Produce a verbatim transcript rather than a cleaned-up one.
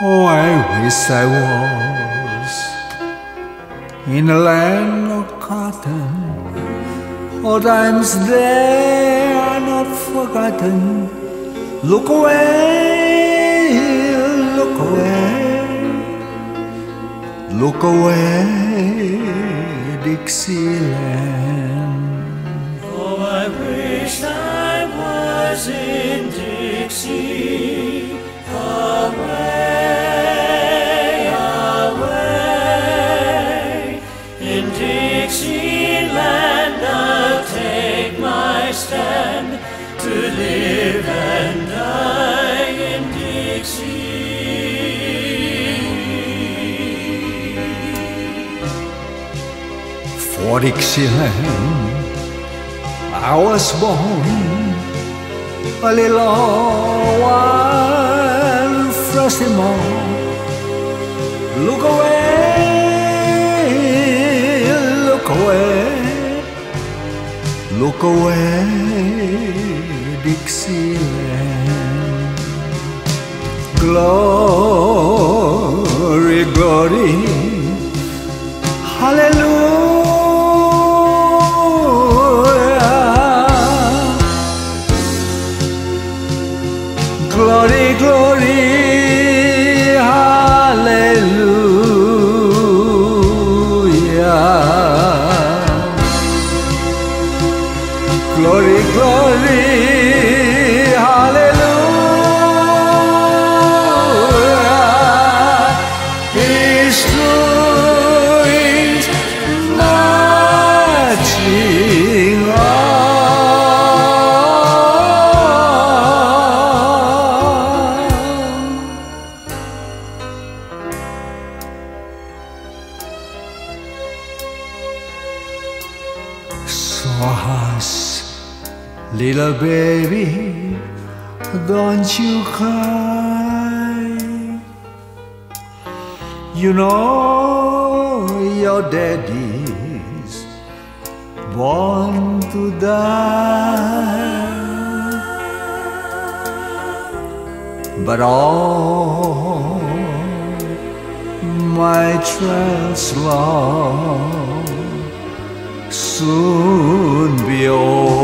Oh, I wish I was in a land of cotton. All times they are not forgotten. Look away, look away, look away, Dixieland. Oh, I wish I was in Dixie, away, away. In Dixieland I'll take my stand, to live and die in Dixie. For Dixieland I was born, a little one frosty morn. Look away, look away, look away, Dixieland. Glory, glory, hallelujah. Glory, glory, hallelujah. Glory, glory, hallelujah. His doings marching on. So hush, little baby, don't you cry. You know your daddy's born to die, but all my trials long soon be over.